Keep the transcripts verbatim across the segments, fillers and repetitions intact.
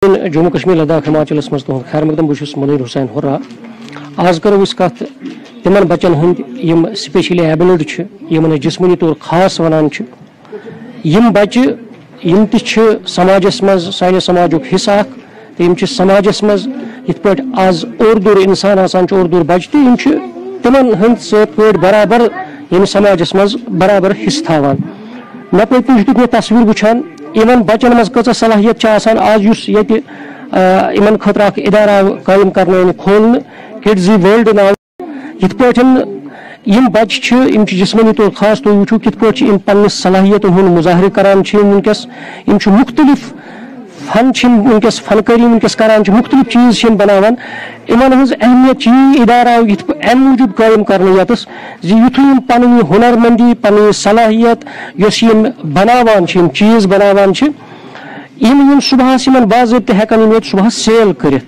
جموں کشمیر لداخ ہماچل مز تہد خیر مقدم بہت منیر حسین ہرا آج کرو اس کت تم بچن ہند یم سپیشلی ایبلڈ یمن جسمانی طور خاص ونان یم بچہ یم تہ سماجس مز سانہ سماجک حصہ اخ تو یم سماجس مز یت پٲٹھۍ آز اور دور انسان آسان اور دور بچہ تو یم تمن ہند ست پٲٹھۍ برابر یم سماجس مز برابر حصہ تھاوان مے پٔتۍ کِنۍ دیُت مےٚ تصویر وٕچھان یمن بچن مز کۭژاہ صلاحیت چھِ آسان آز یُس ییٚتہِ یمن خٲطرٕ اکھ ادارٕ آو قٲیِم کرنہٕ کھولنہٕ کڈزی ورلڈ ناو یِتھ پٲٹھۍ یم بچہ چھِ یم چھِ جسمانی طور خاص تُہۍ وٕچھِو کِتھ پٲٹھۍ چھِ یم پننِس صلاحیتن ہُنٛد مظاہرٕ کران چھِ یم وٕنکیٚس یم چھِ مختلف فن چھِ وٕنکیٚس فنکٲری وٕنکیٚس کران چھِ مختلف چیٖز چھِ یم بناوان یمن ہٕنٛز اہمیت چھِ یہِ ادارٕ آو یِتھ پٲٹھۍ امہِ موٗجوٗب قٲیِم کرنہٕ ییٚتس زِ یُتھُے یم پنٕنۍ یہِ ہُنر مندی پنٕنۍ یہِ صلاحیت یۄس یم بناوان چھِ یم چیٖز بناوان چھِ یم یم صبحس یمن باضٲبطہٕ ہیٚکن یم ییٚتہِ صبحس سیل کٔرِتھ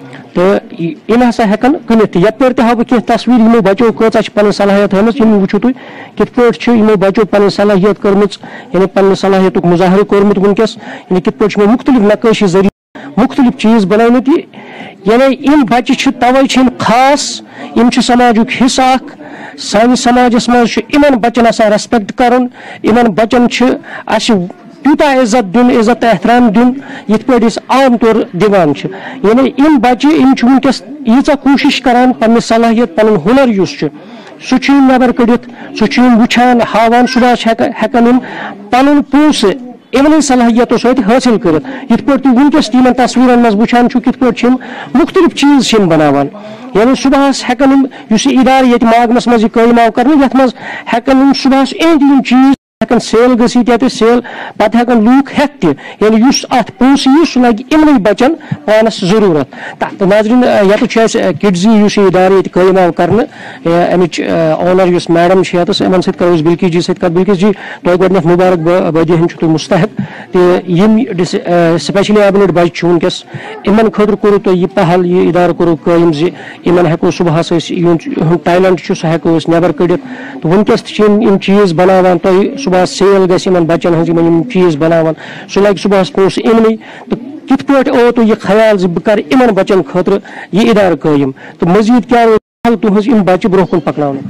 تہٕ یم ہسا ہیٚکن کٕنِتھ تہِ یپٲرۍ تہِ ہاو بہٕ کینٛہہ تصویر یمو بچو کۭژاہ چھِ پنٕنۍ صلاحیت ہٲومٕژ یم وٕچھِو تُہۍ کِتھ پٲٹھۍ چھِ یمو بچو پنٕنۍ صلاحیت کٔرمٕژ یعنی پننہِ صلاحیتُک مظاہرٕ کوٚرمُت وٕنکیٚس یعنی کِتھ پٲٹھۍ چھِ یمو مختلف نقٲشی ذٔریعہٕ مختلف چیٖز بنٲومٕتۍ یعنی یم بچہ چھِ توے چھِ یم خاص یم چھِ سماجُک حصہ اکھ سانہِ سماجس منٛز چھُ یمن بچن آسان ریسپیکٹ کرُن یمن بچن چھِ اسہِ تیوٗتاہ عزت دیُن عزت تہٕ احترام دیُن یِتھ پٲٹھۍ أسۍ عام طور دِوان چھِ یعنی یم بچہ یم چھِ وٕنکیٚس ییٖژاہ کوٗشش کران پننہِ صلاحیت پنُن ہُنر یُس چھُ سُہ چھُ یم نٮ۪بر کٔڑِتھ سُہ چھُ یم وٕچھان ہاوان صبحس ہیٚکن یم پنُن پونٛسہٕ یمنٕے صلاحیتو سۭتۍ حٲصِل کٔرِتھ یِتھ پٲٹھۍ تُہۍ وٕنکیٚس تہِ یمن تصویٖرن منٛز وٕچھان چھِو کِتھ پٲٹھۍ چھِ یم مختلف چیٖز چھِ یم بناوان یعنی صبحس ہیٚکن یم یُس یہِ ادارٕ ییٚتہِ ماگمس منٛز یہِ قٲیِم آو کرنہٕ یتھ منٛز ہیٚکن یم صبحس یِہنٛدۍ یم چیٖز ہیٚکن سیل گٔژھِتھ ییٚتہِ سیل پتہٕ ہیٚکن لوٗکھ ہیٚتھ تہِ یعنی یُس اتھ پونٛسہٕ یی سُہ لگہِ یمنٕے بچن پانس ضروٗرت تہٕ ناظریٖن ییٚتہِ چھُ اسہِ کڈزی یُس یہِ ادارٕ ییٚتہِ قٲیِم آو کرنہٕ امِچ اونر یُس میڈم چھِ ییٚتس یِمن سۭتۍ کرو أسۍ بلکیس جی سۭتۍ کتھ بلکیس جی تۄہہِ گۄڈٕنیتھ مُبارک بٲدی ہٕنٛدۍ چھِو تُہۍ مستحق تہٕ یِم سپیشلی ایبلڈ بچہِ چھِ وٕنکیٚس یِمن خٲطرٕ کوٚروٕ تۄہہِ یہِ پہل یہِ ادارٕ کوٚروٕ قٲیِم زِ یِمن ہیٚکو صبحس أسۍ یِہُنٛد ٹیلنٹ چھُ سُہ ہیٚکو أسۍ نٮ۪بر کٔڑِتھ تہٕ وٕنکیٚس تہِ چھِ یِم چیٖز بناوان تۄہہِ صبحس سیل گژھِ یمن بچن ہٕنٛز یمن یم چیٖز بناوان سُہ لگہِ صبحس پونٛسہٕ یِمنٕے تہٕ کِتھ پٲٹھۍ آو تۄہہِ یہِ خیال زِ بہٕ کرٕ یمن بچن خٲطرٕ یہِ ادارٕ قٲیِم تہٕ مزیٖد کیاہ روٗد تُہنٛز یِم بچہِ برونٛہہ کُن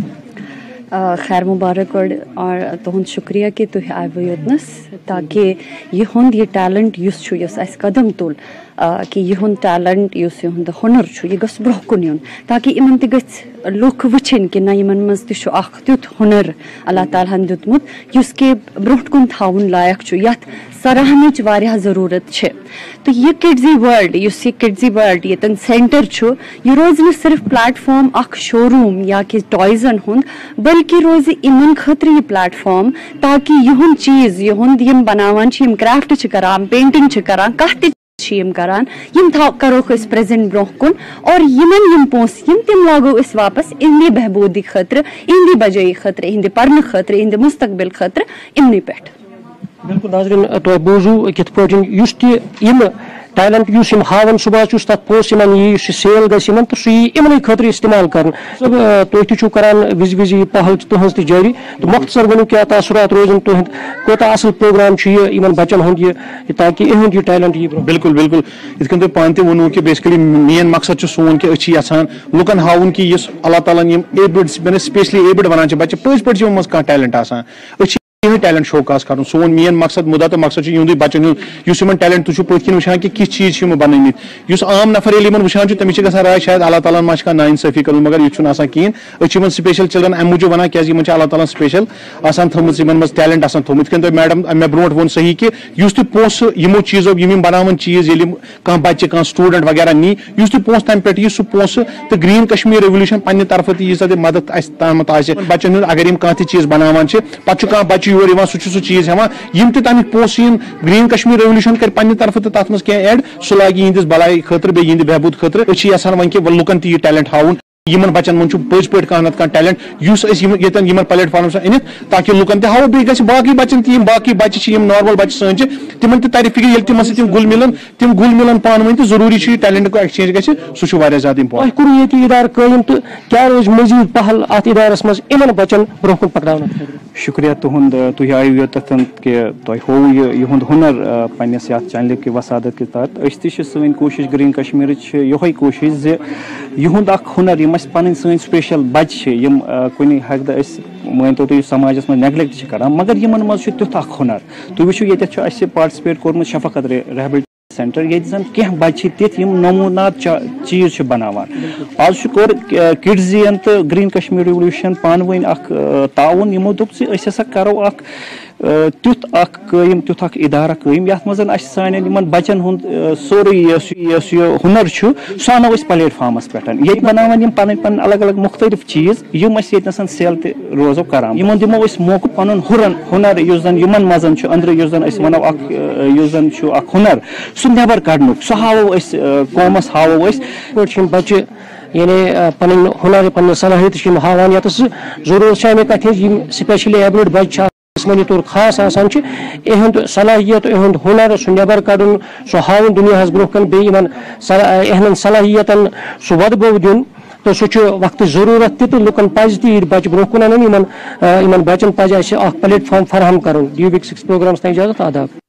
پکناونہٕ خیر مبارک گۄڈٕ اور تُہُنٛد شُکریہ کہِ تُہۍ آیوٕ یوٚتنس تاکہِ یِہُنٛد یہِ ٹیلنٹ یُس چھُ یُس اَسہِ قدم تُل کہِ یِہُنٛد ٹیلنٹ یُس یِہُنٛد ہُنر چھُ یہِ گوٚژھ برونٛہہ کُن یُن تاکہِ یِمن تہِ گژھِ لُکھ وٕچھِنۍ کہِ نہ یِمن منٛز تہِ چھُ اکھ تیُتھ ہُنر اللہ تعالیٰ ہن دیُتمُت یُس کہِ برونٛٹھ کُن تھاوُن لایق چھُ یتھ سراہنٕچ واریاہ ضروٗرت چھِ تہٕ یہِ کڈزی وٲرلڈ یُس یہِ کڈزی وٲرلڈ ییٚتٮ۪ن سینٹر چھُ یہِ روزِ نہٕ صرف پلیٹ فارم اکھ شو روٗم یا کہِ ٹویزن ہُنٛد بلکہِ روزِ یِمن خٲطرٕ یہِ پلیٹ فارم تاکہِ یِہُنٛد چیٖز یِہُنٛد یِم بناوان چھِ یِم کرافٹ چھِ کران پینٹنگ چھِ کران کانٛہہ تہِ چھِ یِم کران یِم تھاو کروکھ أسۍ پریزنٹ برونٛہہ کُن اور یِمن یِم پونٛسہٕ یِم تِم لاگو أسۍ واپس اِہنٛدِ بہبوٗدی خٲطرٕ اِہنٛدِ بجٲیی خٲطرٕ اِہنٛدِ پرنہٕ خٲطرٕ اِہنٛدِ مستقبل خٲطرٕ یِمنٕے پٮ۪ٹھ بالکل ناظریٖن تۄہہِ بوٗزوٗ کِتھ پٲٹھۍ یُس تہِ یِمہٕ ٹیلنٹ یُس یِم ہاوان صبحس یُس تتھ پونٛسہٕ یِمن یی یُس یہِ سیل گژھِ یِمن تہٕ سُہ یی یِمنٕے خٲطرٕ استعمال کرنہٕ تُہۍ تہِ چھِو کران وِزِ وِزِ یہِ پہل تُہنٛز تہِ جٲری تہٕ مۄختصر ؤنِو کیاہ تاثرات روزن تُہنٛد کوٗتاہ اصل پروگرام چھُ یہِ یِمن بچن ہُنٛد یہِ تاکہِ یِہُنٛد یہِ ٹیلنٹ یی برونٛہہ. بالکل بالکل یِتھ کٔنۍ تۄہہِ پانہٕ تہِ ووٚنوٕ کہِ بیسکلی مین مقصد چھُ سون کہِ أسۍ چھِ یژھان لُکن ہاوُن کہِ یُس اللہ تعالیٰ ہن یِم ایبٕڈ سپیشلی ایبٕڈ ونان چھِ بچہِ پٔزۍ پٲٹھۍ چھِ یِمن منٛز کانٛہہ ٹیلنٹ آسان أسۍ چھِ یِہے ٹیلنٹ شو کاس کرُن سون مین مقصد مُدا تہٕ مقصد چھُ یِہُنٛدُے بچن ہُنٛد یُس یِمن ٹیلنٹ تُہۍ چھِو پٔتھۍ کِنۍ وٕچھان کہِ کِتھ چیٖز چھِ یِمو بنٲومٕتۍ یُس عام نفر ییٚلہِ یِمن وٕچھان چھُ تٔمِس چھِ گژھان راے شاید اللہ تعالیٰ ہن ما چھِ کانٛہہ نااِنصٲفی کٔرمٕژ مگر یہِ چھُنہٕ آسان کِہینۍ أسۍ چھِ یِمن سپیشل چلڈرن امہِ موٗجوٗب ونان کیازِ یِمن چھِ اللہ تعالیٰ ہن سپیشل آسان تھٲومٕژ یِمن منٛز ٹیلنٹ آسان تھوٚومُت یِتھ کٔنۍ تۄہہِ میڈم مےٚ برونٛٹھ ووٚن صحیح کہِ یُس تہِ پونٛسہٕ یِمو چیٖزو یِم یِم بناوان چیٖز ییٚلہِ کانٛہہ بچہِ کانٛہہ سٹوٗڈنٹ وغیرہ نی یُس تہِ پونٛسہٕ تمہِ پٮ۪ٹھ یی سُہ پونٛسہٕ تہٕ گریٖن کشمیٖر ریولیوٗشن پننہِ طرفہٕ تہِ ییٖژاہ تہِ مدد اسہِ تامَتھ آسہِ بچن ہُنٛد اگر یِم کانٛہہ تہِ چیٖز بناوان چھِ پتہٕ چھُ کانٛہہ بچہِ یور یِوان سُہ چھُ سُہ چیٖز ہٮ۪وان یِم تہِ تمیُک پونٛسہٕ یِن گریٖن کشمیٖر ریولیوٗشن کرِ پننہِ طرفہٕ تہِ تتھ منٛز کینٛہہ ایڈ سُہ لاگہِ یِہنٛدِس بلاے خٲطرٕ بیٚیہِ یِہنٛدِ بہبوٗد خٲطرٕ أسۍ چھِ یژھان وۄنۍ کہِ لُکن تہِ یہِ ٹیلنٹ ہاوُن یمن بچن من پز پہ کھانا نت ٹیلنٹ اس یتن یمن پلیٹ فارمس انت تاکہ لکن تہ ہاو بیٚیہِ گژھِ باقی بچن تہ باقی بچہ یم نارمل بچہ سن تمن تہ تر فکر ییٚلہِ تمن سۭتۍ گل ملن تم گل ملن پانہٕ ؤنۍ تہ ضروری چھ ٹیلنٹ کو ایکسچینج گژھِ سہ چھُ واریاہ زیادٕ امپارٹنٹ. تۄہہِ کوٚروٕ ییٚتہِ ادارٕ قٲیِم تہٕ کیٛاہ روزِ مزید پہل اتھ ادارس منٛز یمن بچن برونٛہہ کُن پکناونہٕ خٲطرٕ؟ شکریہ تہد تھی آیو یوتن کہ تہ ہوو یہ ہنر پنس یتھ چینل کہ وسادت کے تحت اس تہ سن کوشش گرین کشمیر یہ کوشش زِ یہند اخ ہنر یم پن سن سپیشل بچہ یم کن حد مانتو تھی سماجس من نیگلیکٹ کران مگر یمن مز تیُتھ اخ ہنر تھی وچھو یہ اَسہِ پارٹسپیٹ کورمُت شفقت ریہبلٹیشن سینٹر ییٚتہِ زن کینٛہہ بچہ تِتھ یم نمونات چیز چھِ بناوان. آز چھُ کوٚر کڈزین تہٕ گرین کشمیر ریولیوشن پانہٕ ؤنۍ اکھ تعاوُن یمو دوٚپ زِ أسۍ ہسا کرو اکھ تیُتھ اکھ قٲیِم تیُتھ اکھ ادارہ قٲیِم یتھ منٛز اسہِ سانٮ۪ن یمن بچن ہُنٛد سورُے یۄس یۄس یہِ ہُنر چھُ سُہ انو أسۍ پلیٹ فارمس پٮ۪ٹھ. ییٚتہِ بناون یم پنٕنۍ پنٕنۍ الگ الگ مختلف چیٖز یم أسۍ ییٚتنس سیل تہِ روزو کران. یمن دِمو أسۍ موقعہٕ پنُن ہُرن ہُنر یُس زن یمن منٛز چھُ أنٛدرٕ یُس زن أسۍ ونو اکھ یُس زن چھُ اکھ ہُنر سُہ نٮ۪بر کڑنُک سُہ ہاوو أسۍ قومس ہاوو أسۍ بچہ یعنی پن ہنر پن صلاحیت ہاوان یتس ضرورت امہ کتھ سپیشلی ایبلڈ بچہ جسمانی طور خاص آسان اہد صلاحیت اہد ہنر سہ نبر کڑن سہ ہاؤن دنیا برو کن بیان اہن صلاحیتن سہ ودبو دن تو سہ وقت ضرورت تہ لکن پز تہ بچہ برو کن ان بچن پز اہ پلیٹ فارم فراہم کرن. ڈی وک سکس پروگرامس تین اجازت آداب.